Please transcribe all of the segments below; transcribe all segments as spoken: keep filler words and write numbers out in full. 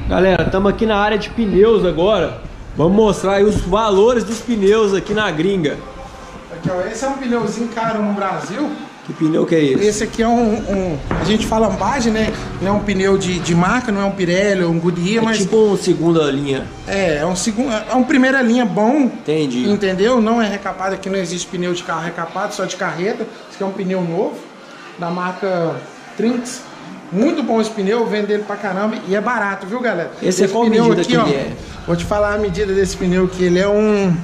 Galera, estamos aqui na área de pneus agora. Vamos mostrar aí os valores dos pneus aqui na gringa. Aqui, ó, esse é um pneuzinho caro no Brasil. Que pneu que é esse? Esse aqui é um, um a gente fala lambagem, né? Não é um pneu de, de marca, não é um Pirelli, é um Goodyear, é mas... tipo um segunda linha. É, é um segundo, é um primeira linha bom. Entendi. Entendeu? Não é recapado, aqui não existe pneu de carro recapado, só de carreta. Esse aqui é um pneu novo, da marca Trinx. Muito bom esse pneu, eu vendo ele pra caramba e é barato, viu, galera? Esse, esse é qual pneu medida aqui, que ó, ele é? Vou te falar a medida desse pneu aqui, ele é um...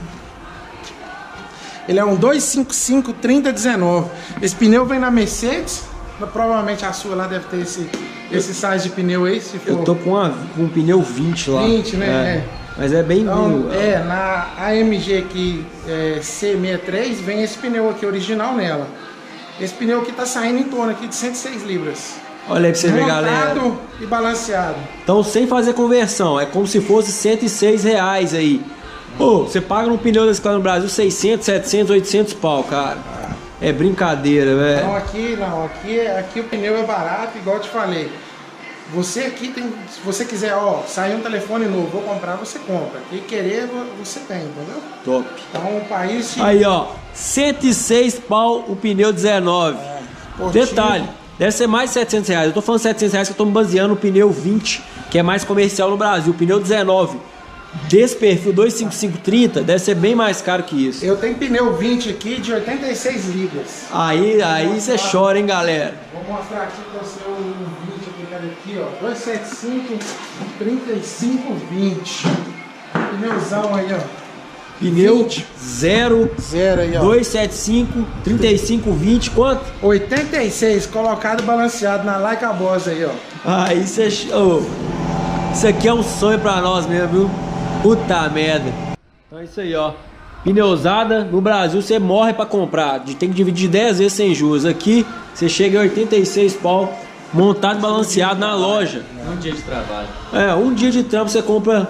Ele é um dois cinco cinco trinta dezenove. Esse pneu vem na Mercedes. Provavelmente a sua lá deve ter esse, esse size de pneu aí. Se for... Eu tô com, uma, com um pneu vinte lá. vinte, né? É. É. Mas é bem então, vindo. É, na A M G aqui, é, C sessenta e três, vem esse pneu aqui original nela. Esse pneu aqui tá saindo em torno aqui de cento e seis libras. Olha aí pra você ver, galera. Montado e balanceado. Então, sem fazer conversão, é como se fosse cento e seis reais aí. Pô, você paga um pneu desse cara no Brasil seiscentos, setecentos, oitocentos pau, cara. É brincadeira, velho. Não, aqui não, aqui, aqui o pneu é barato, igual eu te falei. Você aqui tem, se você quiser, ó, sair um telefone novo, vou comprar, você compra. E querer, você tem, entendeu? Top. Então o país... Aí, ó, cento e seis pau o pneu dezenove. É, detalhe, deve ser mais de setecentos reais. Eu tô falando setecentos reais que eu tô me baseando no pneu vinte, que é mais comercial no Brasil. O pneu dezenove. Desse perfil dois cinco cinco trinta deve ser bem mais caro que isso. Eu tenho pneu vinte aqui de oitenta e seis libras. Aí, aí você chora, hein, galera. Vou mostrar aqui pra você o vinte aqui, cara, aqui, ó. dois setenta e cinco, trinta e cinco, vinte. Pneuzão aí, ó. Pneu vinte. zero, zero aí, ó. dois setenta e cinco, trinta e cinco, vinte, quanto? oitenta e seis, colocado balanceado na Leica Boss aí, ó. Aí você... Oh, isso aqui é um sonho pra nós mesmo, viu? Puta merda. Então é isso aí, ó. Pneusada, no Brasil você morre pra comprar. Tem que dividir dez vezes sem juros. Aqui você chega a oitenta e seis pau, montado e balanceado na loja. Um dia de trabalho. É, um dia de trampo você compra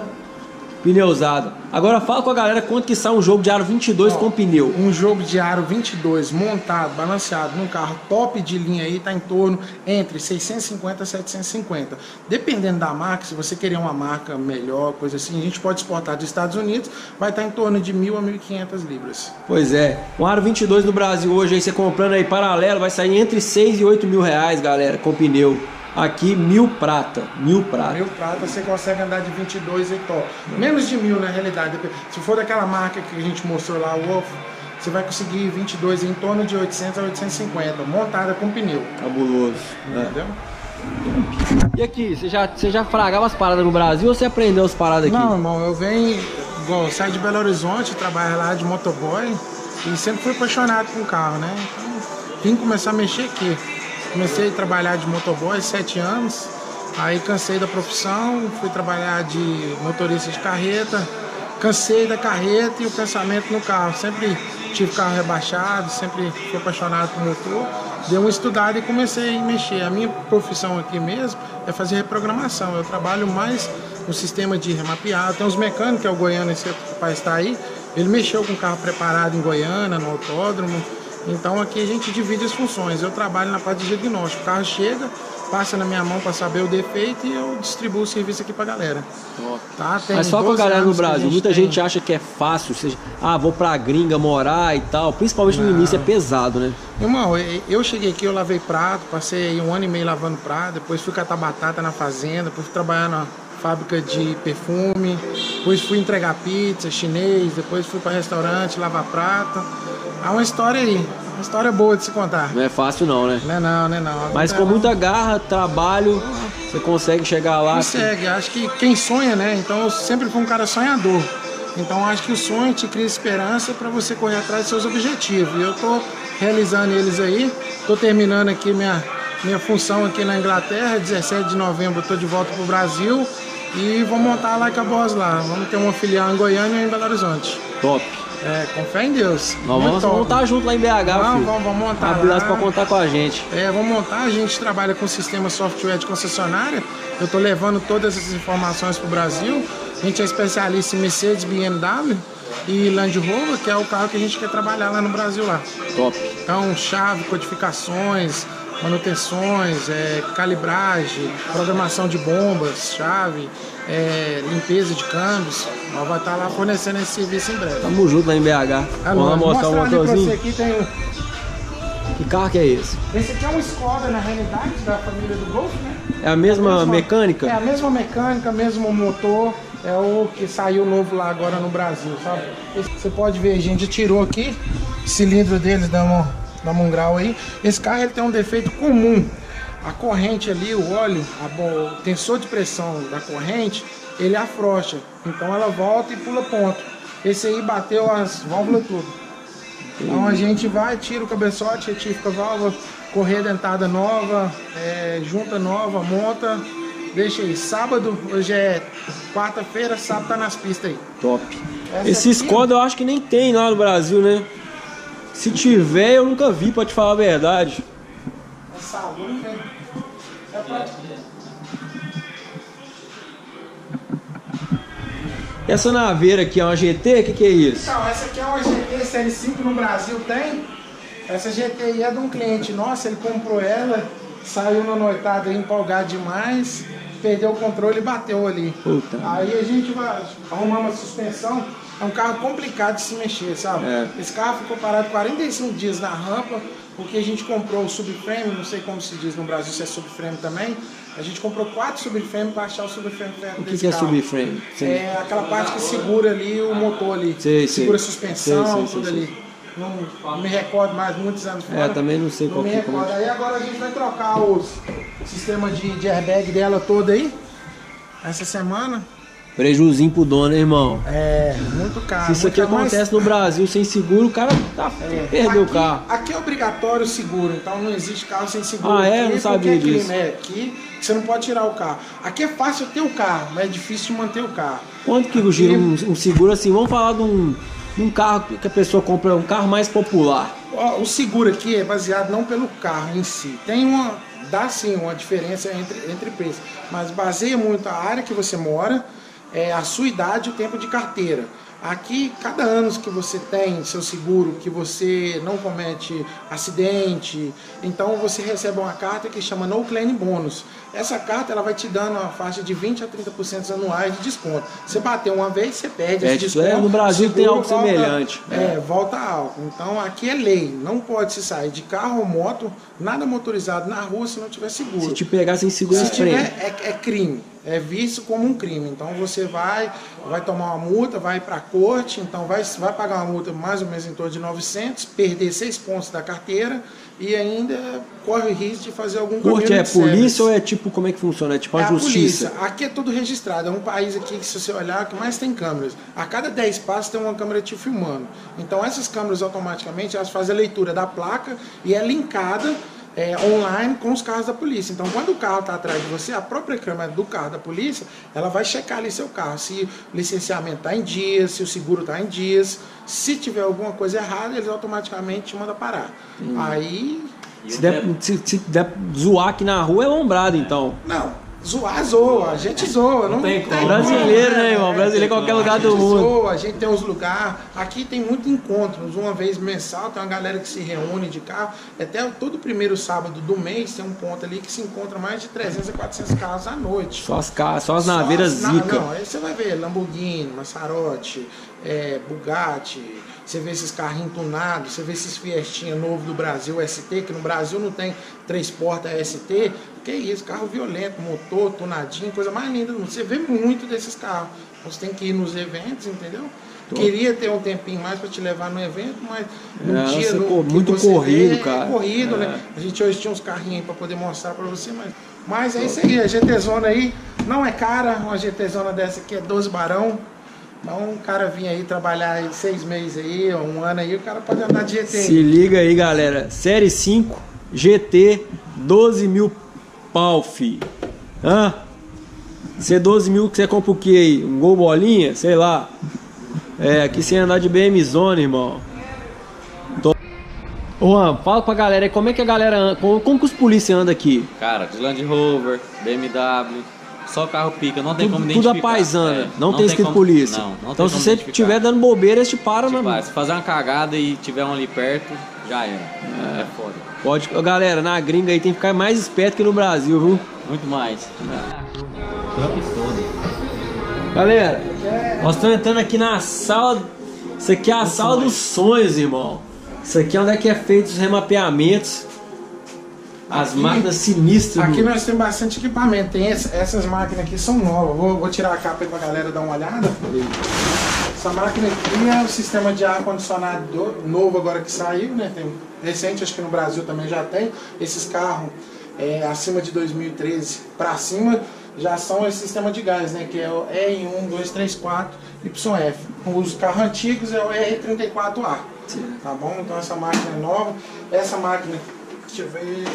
pneusada. Agora fala com a galera quanto que sai um jogo de aro vinte e dois, ó, com pneu. Um jogo de aro vinte e dois montado, balanceado num carro top de linha aí, tá em torno entre seiscentos e cinquenta a setecentos e cinquenta. Dependendo da marca, se você querer uma marca melhor, coisa assim, a gente pode exportar dos Estados Unidos, vai estar em torno de mil a mil e quinhentas libras. Pois é. Um aro vinte e dois no Brasil hoje, aí você comprando aí paralelo, vai sair entre seis e oito mil reais, galera, com pneu. Aqui, mil prata. Mil prata. Mil prata, você consegue andar de vinte e dois e top. Menos de mil, na realidade. Se for daquela marca que a gente mostrou lá, o Wolf, você vai conseguir vinte e dois em torno de oitocentos a oitocentos e cinquenta, montada com pneu. Cabuloso. Entendeu? É. E aqui, você já, você já fragava as paradas no Brasil ou você aprendeu as paradas aqui? Não, irmão, eu venho, igual, eu saio de Belo Horizonte, trabalho lá de motoboy e sempre fui apaixonado com carro, né? Então, vim começar a mexer aqui. Comecei a trabalhar de motoboy sete anos, aí cansei da profissão, fui trabalhar de motorista de carreta, cansei da carreta e o pensamento no carro. Sempre tive carro rebaixado, sempre fui apaixonado por motor. Dei uma estudada e comecei a mexer. A minha profissão aqui mesmo é fazer reprogramação. Eu trabalho mais no sistema de remapear. Tem uns mecânicos, que é o Goiânia, esse rapaz está aí, ele mexeu com carro preparado em Goiânia, no autódromo. Então aqui a gente divide as funções. Eu trabalho na parte de diagnóstico. O carro chega, passa na minha mão para saber o defeito e eu distribuo o serviço aqui pra galera. Tá? Tem Mas só com a galera no Brasil, gente muita tem... gente acha que é fácil, seja, ah, vou pra gringa morar e tal. Principalmente no Não. início é pesado, né? Irmão, eu cheguei aqui, eu lavei prato, passei um ano e meio lavando prato, depois fui catar batata na fazenda, depois fui trabalhar na fábrica de perfume, depois fui entregar pizza, chinês, depois fui para restaurante, lavar prato. Há uma história aí, uma história boa de se contar. Não é fácil não, né? Não é não, não é não. Mas não com é muita garra, trabalho, você consegue chegar lá. Consegue, acho que quem sonha, né? Então eu sempre fui um cara sonhador. Então acho que o sonho te cria esperança para você correr atrás dos seus objetivos. E eu tô realizando eles aí, tô terminando aqui minha, minha função aqui na Inglaterra, dezessete de novembro eu tô de volta pro Brasil e vou montar a Leica Boss lá. Vamos ter uma filial em Goiânia e em Belo Horizonte. Top. É, com fé em Deus. Nós vamos montar junto lá em B H, Não, filho. vamos, vamos montar Abre lá lá. pra contar com a gente. É, vamos montar. A gente trabalha com sistema software de concessionária. Eu tô levando todas essas informações pro Brasil. A gente é especialista em Mercedes, B M W e Land Rover, que é o carro que a gente quer trabalhar lá no Brasil lá. Top. Então, chave, codificações, manutenções, é, calibragem, programação de bombas, chave, é, limpeza de câmbios. Nós vamos estar lá fornecendo esse serviço em breve. Tamo junto lá em B H. Ah, Vamos lá mostrar um motorzinho. Você aqui tem um... Que carro que é esse? Esse aqui é um Skoda, na realidade, da família do Golf, né? É a mesma, é a mesma mecânica? É a mesma mecânica, mesmo motor. É o que saiu novo lá agora no Brasil, sabe? Esse, você pode ver, a gente tirou aqui o cilindro deles da, da Mongrau aí. Esse carro ele tem um defeito comum. A corrente ali, o óleo, a, o tensor de pressão da corrente, ele afrouxa. Então ela volta e pula ponto. Esse aí bateu as válvulas tudo. Então a gente vai, tira o cabeçote, retifica a válvula, correia dentada nova, é, junta nova, monta, deixa aí. Sábado, hoje é quarta-feira, sábado tá nas pistas aí. Top. Essa Esse aqui, Skoda eu acho que nem tem lá no Brasil, né? Se tiver, eu nunca vi, pra te falar a verdade. É sábado, não tem. É pra... Essa naveira aqui é uma G T? O que, que é isso? Então, essa aqui é uma G T Série cinco no Brasil, tem. Essa G T aí é de um cliente nosso, ele comprou ela, saiu na noitada empolgado demais, perdeu o controle e bateu ali. Puta. Aí a gente vai arrumar uma suspensão, é um carro complicado de se mexer, sabe? É. Esse carro ficou parado quarenta e cinco dias na rampa, porque a gente comprou o subframe, não sei como se diz no Brasil, se é subframe também. A gente comprou quatro subframes para achar o subframe desse carro. O que, que é subframe? Sim. É aquela parte que segura ali o motor ali. Sei, segura sei. a suspensão, Sei, sei, tudo sei, ali. Não, não me recordo mais, muitos anos fora. É, também não sei não qual me que é. recordo. Aí agora a gente vai trocar os sistema de, de airbag dela toda aí. Essa semana. Prejuzinho pro dono, hein, irmão? É, muito caro. Se isso aqui muito acontece mais... no Brasil sem seguro, o cara tá, é. perdeu aqui, o carro. Aqui é obrigatório o seguro, então não existe carro sem seguro. Ah, é? Aqui, não sabia crime, disso. é, aqui você não pode tirar o carro. Aqui é fácil ter o carro, mas é difícil de manter o carro. Quanto que gira um, um seguro assim? Vamos falar de um, de um carro que a pessoa compra, um carro mais popular. Ó, o seguro aqui é baseado não pelo carro em si. Tem uma, dá sim uma diferença entre, entre preços, mas baseia muito a área que você mora, é, a sua idade e o tempo de carteira. Aqui, cada ano que você tem seu seguro, que você não comete acidente, então você recebe uma carta que chama No Claim Bônus. Essa carta ela vai te dando uma faixa de vinte a trinta por cento anuais de desconto. Você bateu uma vez, você perde É, esse desconto. é, no Brasil tem algo volta, semelhante. É, É. volta alto. Então aqui é lei, não pode se sair de carro ou moto, nada motorizado na rua se não tiver seguro. Se te pegar sem seguro, Se é prêmio. tiver, é, é crime, é visto como um crime. Então você vai, vai tomar uma multa, vai para a corte, então vai, vai pagar uma multa mais ou menos em torno de novecentos, perder seis pontos da carteira e ainda corre o risco de fazer algum Corte é community polícia service. ou é tipo, como é que funciona? É tipo a É a justiça? polícia. Aqui é tudo registrado. É um país aqui que, se você olhar, que mais tem câmeras. A cada dez passos tem uma câmera te filmando. Então essas câmeras automaticamente elas fazem a leitura da placa e é linkada é, online com os carros da polícia. Então quando o carro está atrás de você, a própria câmera do carro da polícia, ela vai checar ali seu carro. Se o licenciamento está em dias, se o seguro está em dias. Se tiver alguma coisa errada, eles automaticamente te mandam parar. Hum. Aí... Se der, se, se der zoar aqui na rua é lombrado, então. Não, zoar, zoa, a gente zoa. Não, não tem como. Brasileiro, né, irmão? Brasileiro em qualquer lugar do mundo. Zoa, a gente tem uns lugares. Aqui tem muito encontros, uma vez mensal, tem uma galera que se reúne de carro. Até todo primeiro sábado do mês tem um ponto ali que se encontra mais de trezentos a quatrocentos carros à noite. Só as, só as naveiras zica. Não, aí você vai ver Lamborghini, Massarotti, é, Bugatti. Você vê esses carrinhos tunados, você vê esses Fiestinha novo do Brasil, S T, que no Brasil não tem três portas S T. Que isso, carro violento, motor, tunadinho, coisa mais linda. Você vê muito desses carros. Você tem que ir nos eventos, entendeu? Tô. Queria ter um tempinho mais para te levar no evento, mas no é, dia no, muito corrido, vê, cara. É corrido, é. né? A gente hoje tinha uns carrinhos para poder mostrar para você, mas, mas é isso aí. A GTzona aí não é cara, uma GTzona dessa aqui é doze barão. Então um cara vir aí trabalhar aí seis meses aí, um ano aí, o cara pode andar de G T. Se liga aí, galera. Série cinco, G T, doze mil pau, fi. Hã? Você doze mil que você compra o que aí? Um Gol bolinha? Sei lá. É, aqui sem andar de B M Zone, irmão. Tô... Ô, Juan, fala pra galera aí como é que a galera anda, como, como que os polícias andam aqui? Cara, de Land Rover, B M W... Só carro pica, não tem tudo, como identificar. Tudo a paisana, é, não, não tem escrito como, polícia. Não, não então se você estiver dando bobeira, eles te param. Tipo, na... Se fazer uma cagada e tiver um ali perto, já era. É, é foda. Pode, galera, na gringa aí tem que ficar mais esperto que no Brasil, viu? Muito mais. Galera, nós estamos entrando aqui na sala. Isso aqui é a sala dos sonhos, irmão. Isso aqui é onde é que é feito os remapeamentos. As aqui, máquinas sinistras. Aqui do... nós temos bastante equipamento. Tem esse, essas máquinas aqui são novas. Vou, vou tirar a capa aí pra galera dar uma olhada. Essa máquina aqui é o sistema de ar-condicionado novo agora que saiu, né? Tem recente, acho que no Brasil também já tem. Esses carros é, acima de dois mil e treze para cima já são esse sistema de gás, né? Que é o E um, dois, três, quatro, Y F. Os carros antigos é o R trinta e quatro A. Tá bom? Então essa máquina é nova. Essa máquina, deixa eu ver.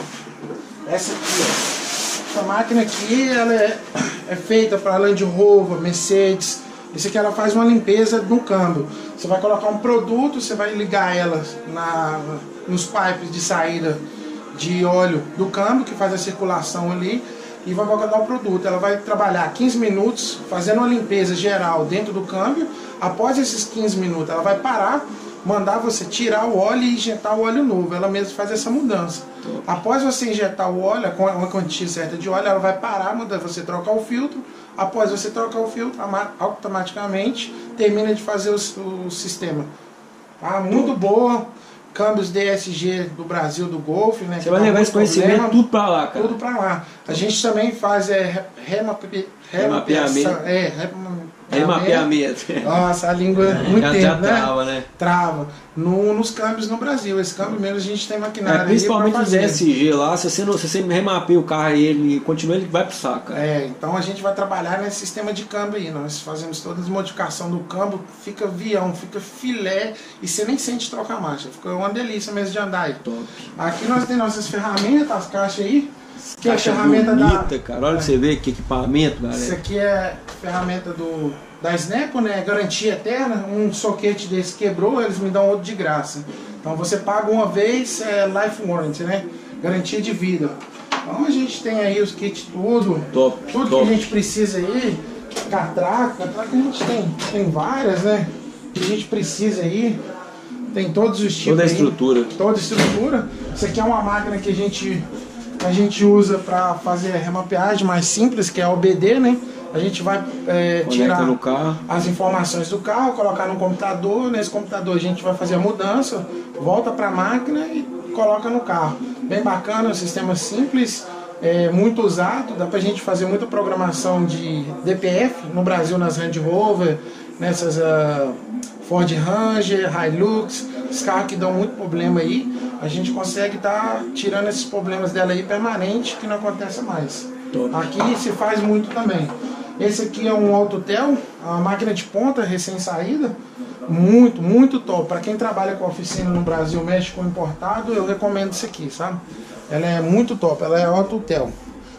Essa aqui, ó. Essa máquina aqui, ela é, é feita para Land Rover, Mercedes. Isso aqui ela faz uma limpeza no câmbio. Você vai colocar um produto, você vai ligar ela na, nos pipes de saída de óleo do câmbio, que faz a circulação ali, e vai colocar o produto. Ela vai trabalhar quinze minutos fazendo uma limpeza geral dentro do câmbio. Após esses quinze minutos, ela vai parar, mandar você tirar o óleo e injetar o óleo novo. Ela mesma faz essa mudança. Após você injetar o óleo, com uma quantia certa de óleo, ela vai parar, mandar você trocar o filtro. Após você trocar o filtro, automaticamente termina de fazer o, o sistema. Tá? Muito boa. Câmbios D S G do Brasil, do Golf, né? Você vai levar esse conhecimento problema, tudo pra lá, cara. Tudo pra lá. A gente também faz é, remape, remapeamento. É, remapeamento. Nossa, a língua é muito já, tempo, já né? trava, né? Trava. No, nos câmbios no Brasil. Esse câmbio mesmo a gente tem maquinário. É, principalmente os D S G lá, se você, não, se você remapeia o carro e ele continua, ele vai pro saco. Cara. É, então a gente vai trabalhar nesse sistema de câmbio aí. Nós fazemos todas as modificações do câmbio, fica avião, fica filé e você nem sente trocar a marcha. Fica uma delícia mesmo de andar aí. Top. Aqui nós temos nossas ferramentas, as caixas aí. Que caixa é a ferramenta bonita, da... cara. Olha pra é. você ver que equipamento, galera. Isso aqui é ferramenta do, da Snap, né? Garantia eterna. Um soquete desse quebrou, eles me dão outro de graça. Então você paga uma vez, é life warranty, né? Garantia de vida. Então a gente tem aí os kits tudo. Top. Tudo top. que a gente precisa aí. Catraca, catraca a gente tem, tem várias, né? Que a gente precisa aí. Tem todos os tipos. Toda a aí, estrutura. Toda a estrutura. Isso aqui é uma máquina que a gente, a gente usa para fazer a remapeagem mais simples, que é a O B D, né? A gente vai é, tirar no carro. as informações do carro, colocar no computador. Nesse computador a gente vai fazer a mudança, volta para a máquina e coloca no carro. Bem bacana, um sistema simples, é, muito usado. Dá para a gente fazer muita programação de D P F no Brasil, nas Land Rover, nessas uh, Ford Ranger, Hilux, os carros que dão muito problema aí. A gente consegue estar tá tirando esses problemas dela aí permanente, que não aconteça mais. Top. Aqui se faz muito também. Esse aqui é um Autotel, uma máquina de ponta recém-saída, muito, muito top. Para quem trabalha com oficina no Brasil, mexe com importado, eu recomendo isso aqui, sabe? Ela é muito top, ela é Autotel.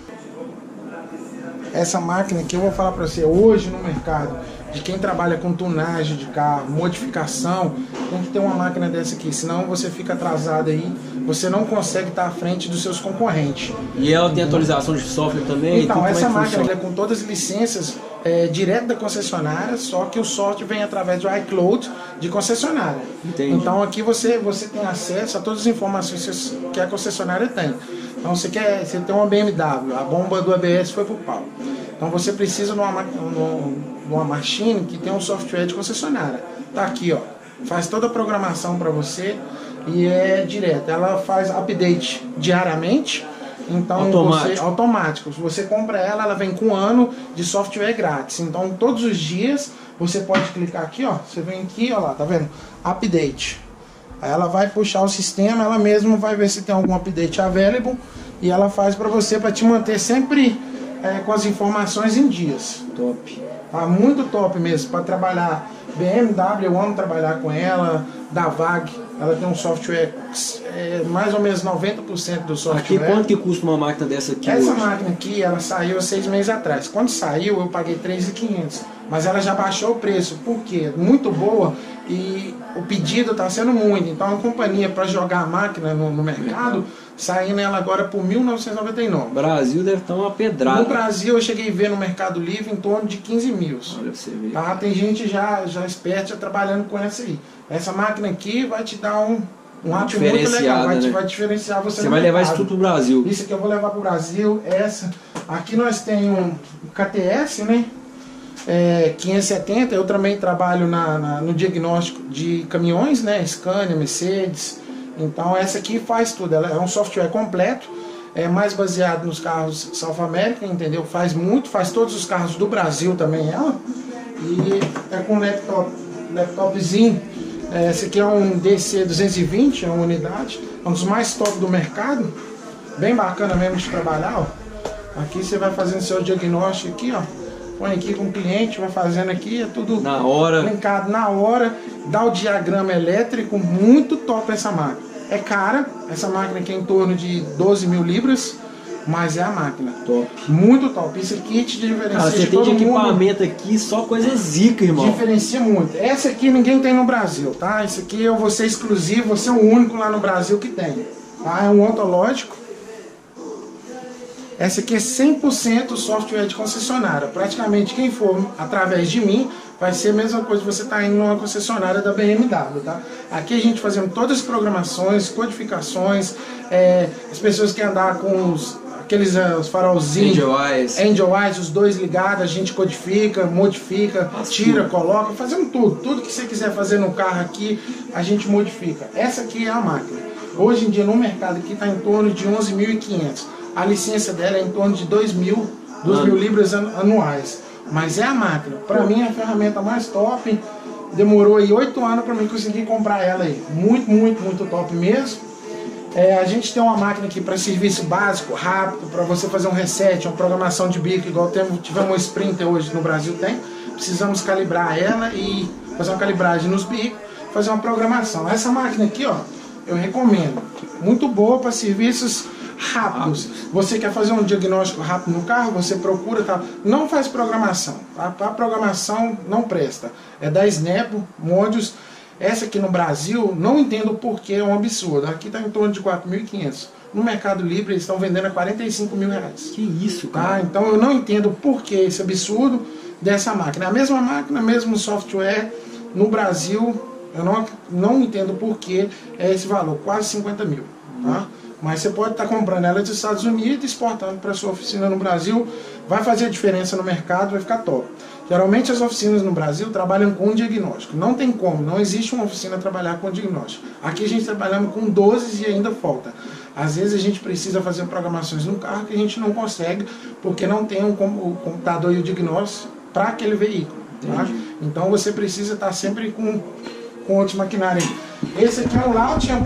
Essa máquina que eu vou falar para você hoje no mercado, de quem trabalha com tunagem de carro, modificação, tem que ter uma máquina dessa aqui, senão você fica atrasado aí, você não consegue estar à frente dos seus concorrentes. E ela tem atualização de software também? Então, essa é máquina é com todas as licenças é, direto da concessionária, só que o software vem através do iCloud de concessionária. Entendi. Então aqui você, você tem acesso a todas as informações que a concessionária tem. Então você quer, você tem uma B M W, a bomba do A B S foi pro pau. Então você precisa de uma, de uma machine que tem um software de concessionária. Tá aqui, ó. Faz toda a programação para você e é direto. Ela faz update diariamente. Então automático. Você, automático. Se você compra ela, ela vem com um ano de software grátis. Então todos os dias você pode clicar aqui, ó. Você vem aqui, ó lá, tá vendo? Update. Aí ela vai puxar o sistema, ela mesma vai ver se tem algum update available e ela faz para você, para te manter sempre é, com as informações em dias. Top. Tá muito top mesmo para trabalhar. B M W, eu amo trabalhar com ela. Da V A G, ela tem um software é, mais ou menos noventa por cento do software. Aqui, quanto que custa uma máquina dessa aqui? Essa hoje? máquina aqui, ela saiu há seis meses atrás. Quando saiu, eu paguei três mil e quinhentos. Mas ela já baixou o preço. Por quê? Muito boa e o pedido está sendo muito. Então a companhia, para jogar a máquina no, no mercado, saindo ela agora por mil novecentos e noventa e nove. O Brasil deve estar uma pedrada. No Brasil eu cheguei a ver no Mercado Livre em torno de quinze mil. Olha pra você ver. Tá? Tem gente já, já esperta, já trabalhando com essa aí. Essa máquina aqui vai te dar um, Um app muito legal, vai, né? Vai diferenciar você. Você vai levar isso tudo pro Brasil. Isso aqui eu vou levar pro Brasil. Essa. Aqui nós temos um K T S, né? É, quinhentos e setenta. Eu também trabalho na, na, no diagnóstico de caminhões, né? Scania, Mercedes. Então essa aqui faz tudo. Ela é um software completo. É mais baseado nos carros South America, entendeu? Faz muito, faz todos os carros do Brasil também ela. E é com laptop, laptopzinho. É, esse aqui é um D C duzentos e vinte, é uma unidade, é um dos mais top do mercado, bem bacana mesmo de trabalhar, ó. Aqui você vai fazendo seu diagnóstico aqui, ó, põe aqui com o cliente, vai fazendo aqui, é tudo na hora, linkado na hora, dá o diagrama elétrico, muito top essa máquina. É cara, essa máquina aqui é em torno de doze mil libras, mas é a máquina. Top. Muito top. Isso aqui te diferencia. Cara, você de tem todo de mundo. equipamento aqui, só coisa zica, irmão. Diferencia muito. Essa aqui ninguém tem no Brasil, tá? Esse aqui eu vou ser exclusivo, vou ser o único lá no Brasil que tem. Tá? É um ontológico. Essa aqui é cem por cento software de concessionária. Praticamente quem for através de mim vai ser a mesma coisa que você está indo numa concessionária da B M W, tá? Aqui a gente fazendo todas as programações, codificações, é, as pessoas que andar com os, aqueles uh, os farolzinhos, Angel Eyes. Angel Eyes, os dois ligados, a gente codifica, modifica, Nossa, tira, tudo. coloca, fazendo tudo. Tudo que você quiser fazer no carro aqui, a gente modifica. Essa aqui é a máquina. Hoje em dia no mercado aqui está em torno de onze mil e quinhentos. A licença dela é em torno de dois mil libras anuais. Mas é a máquina. Para mim é a ferramenta mais top. Demorou aí oito anos para mim conseguir comprar ela aí. Muito, muito, muito top mesmo. É, a gente tem uma máquina aqui para serviço básico, rápido, para você fazer um reset, uma programação de bico, igual temos, tivemos um Sprinter hoje no Brasil tem. Precisamos calibrar ela e fazer uma calibragem nos bicos, fazer uma programação. Essa máquina aqui, ó, eu recomendo. Muito boa para serviços rápidos. Você quer fazer um diagnóstico rápido no carro, você procura, tá? Não faz programação. A, a programação não presta. É da Snap, Modius. Essa aqui no Brasil, não entendo o porquê, é um absurdo. Aqui está em torno de quatro mil e quinhentos. No Mercado Livre eles estão vendendo a quarenta e cinco mil reais. Que isso, cara? Tá? Então eu não entendo o porquê esse absurdo dessa máquina. A mesma máquina, mesmo software, no Brasil, eu não, não entendo o porquê é esse valor, quase cinquenta mil. Tá? Mas você pode estar comprando ela dos Estados Unidos e exportando para sua oficina no Brasil. Vai fazer a diferença no mercado, vai ficar top. Geralmente as oficinas no Brasil trabalham com diagnóstico. Não tem como, não existe uma oficina a trabalhar com diagnóstico. Aqui a gente trabalha com doze e ainda falta. Às vezes a gente precisa fazer programações no carro que a gente não consegue, porque não tem um, o computador e o diagnóstico para aquele veículo. Tá? Então você precisa estar sempre com, com outros maquinários. Esse aqui é um Lautian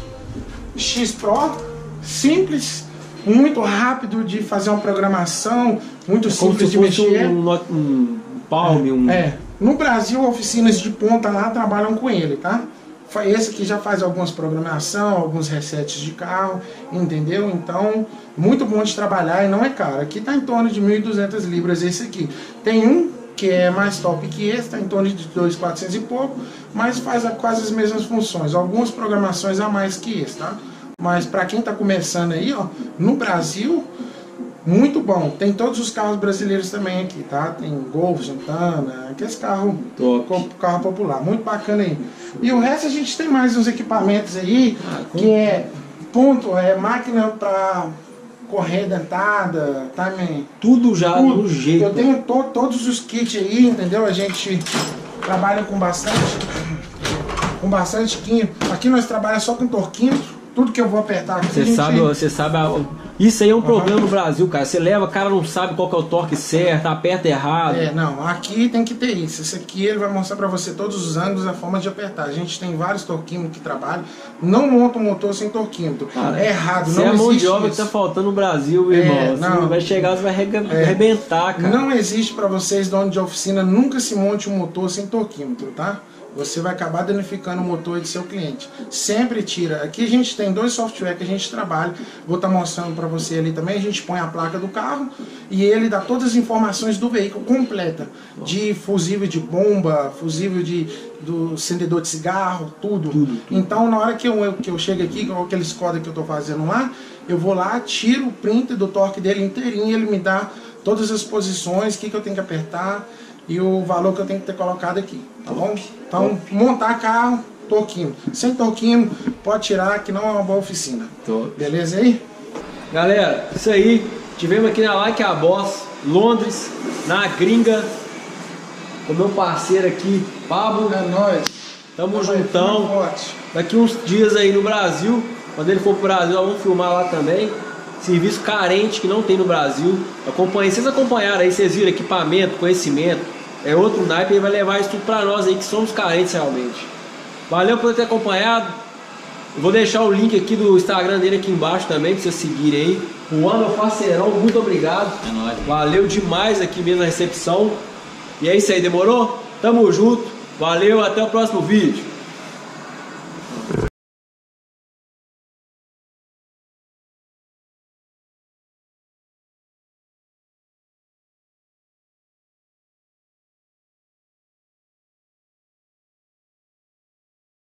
X Pro, simples, muito rápido de fazer uma programação, muito é simples de mexer. Um, um, um Palm, é, um... é. No Brasil, oficinas de ponta lá trabalham com ele, tá? Esse aqui já faz algumas programação, alguns resets de carro, entendeu? Então, muito bom de trabalhar e não é caro. Aqui tá em torno de mil e duzentas libras esse aqui. Tem um que é mais top que esse, tá em torno de dois mil e quatrocentos e pouco, mas faz quase as mesmas funções. Algumas programações a mais que esse, tá? Mas para quem tá começando aí, ó, no Brasil, muito bom. Tem todos os carros brasileiros também aqui, tá? Tem Golf, Santana, aqueles carros, carro popular, muito bacana aí. E o resto a gente tem mais uns equipamentos aí, ah, que é ponto, é máquina para correia dentada, time, tudo já tudo. do jeito. Eu tenho to, todos os kits aí, entendeu? A gente trabalha com bastante, com bastante quinho. Aqui nós trabalhamos só com torquímetro. Tudo que eu vou apertar aqui. Você gente... sabe, você sabe. Isso aí é um uhum. problema no Brasil, cara. Você leva, o cara não sabe qual que é o torque certo, aperta errado. É, não, aqui tem que ter isso. Esse aqui ele vai mostrar pra você todos os ângulos, a forma de apertar. A gente tem vários torquímetros que trabalham. Não monta um motor sem torquímetro. Cara, é errado, não existe. É a mão de obra isso. que tá faltando no Brasil, irmão. É, não, vai chegar, você vai arrebentar, cara. Não existe pra vocês, dono de oficina, nunca se monte um motor sem torquímetro, tá? Você vai acabar danificando o motor do seu cliente. Sempre tira. Aqui a gente tem dois softwares que a gente trabalha. Vou estar mostrando para você ali também. A gente põe a placa do carro e ele dá todas as informações do veículo completa. De fusível de bomba, fusível de, do acendedor de cigarro, tudo. tudo, tudo. Então na hora que eu, que eu chego aqui, com aquele Skoda que eu estou fazendo lá, eu vou lá, tiro o print do torque dele inteirinho, ele me dá todas as posições, o que, que eu tenho que apertar e o valor que eu tenho que ter colocado aqui, tá bom? Então, montar carro, torquímetro. Sem torquímetro, pode tirar, que não é uma boa oficina. Tô. Beleza aí? Galera, isso aí. Tivemos aqui na Like a Boss, Londres, na gringa, com meu parceiro aqui, Pablo. É nóis. Tamo Tamo juntão. Daqui uns dias aí no Brasil, quando ele for pro Brasil, nós vamos filmar lá também. Serviço carente que não tem no Brasil. Acompanhe, vocês acompanharam aí, vocês viram equipamento, conhecimento. É outro naipe, ele vai levar isso tudo pra nós aí que somos carentes realmente. Valeu por ter acompanhado. Eu vou deixar o link aqui do Instagram dele aqui embaixo também, pra vocês seguirem aí. Juan, meu parceirão, muito obrigado. É nóis. Valeu demais aqui mesmo a recepção. E é isso aí, demorou? Tamo junto. Valeu, até o próximo vídeo.